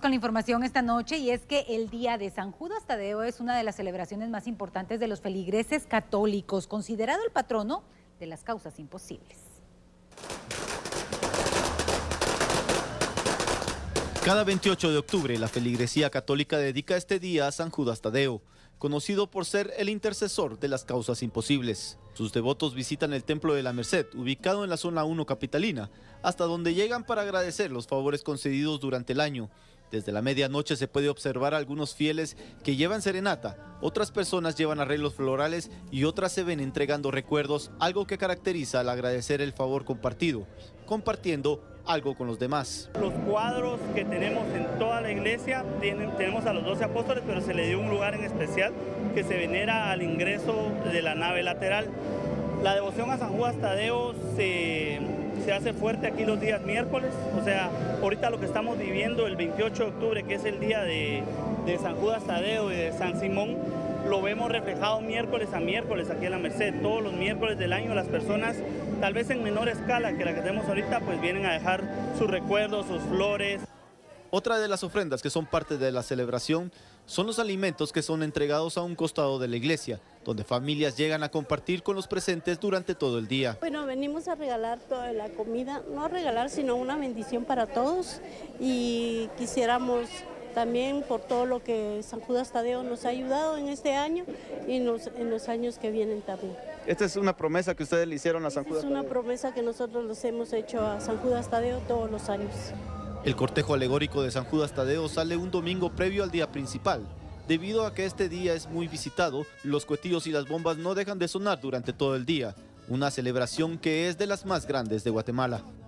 Con la información esta noche, y es que el día de San Judas Tadeo es una de las celebraciones más importantes de los feligreses católicos, considerado el patrono de las causas imposibles. Cada 28 de octubre, la feligresía católica dedica este día a San Judas Tadeo, conocido por ser el intercesor de las causas imposibles. Sus devotos visitan el Templo de la Merced, ubicado en la zona 1 capitalina, hasta donde llegan para agradecer los favores concedidos durante el año. Desde la medianoche se puede observar a algunos fieles que llevan serenata, otras personas llevan arreglos florales y otras se ven entregando recuerdos, algo que caracteriza al agradecer el favor compartido, compartiendo algo con los demás. Los cuadros que tenemos en toda la iglesia, tenemos a los 12 apóstoles, pero se le dio un lugar en especial que se venera al ingreso de la nave lateral. La devoción a San Judas Tadeo se hace fuerte aquí los días miércoles, o sea, ahorita lo que estamos viviendo el 28 de octubre, que es el día de San Judas Tadeo y de San Simón, lo vemos reflejado miércoles a miércoles aquí en la Merced. Todos los miércoles del año las personas, tal vez en menor escala que la que tenemos ahorita, pues vienen a dejar sus recuerdos, sus flores. Otra de las ofrendas que son parte de la celebración son los alimentos que son entregados a un costado de la iglesia, donde familias llegan a compartir con los presentes durante todo el día. Bueno, venimos a regalar toda la comida, no a regalar, sino una bendición para todos, y quisiéramos también por todo lo que San Judas Tadeo nos ha ayudado en este año y en los años que vienen también. Esta es una promesa que ustedes le hicieron a San Judas Tadeo. Es una promesa que nosotros les hemos hecho a San Judas Tadeo todos los años. El cortejo alegórico de San Judas Tadeo sale un domingo previo al día principal. Debido a que este día es muy visitado, los cuetillos y las bombas no dejan de sonar durante todo el día. Una celebración que es de las más grandes de Guatemala.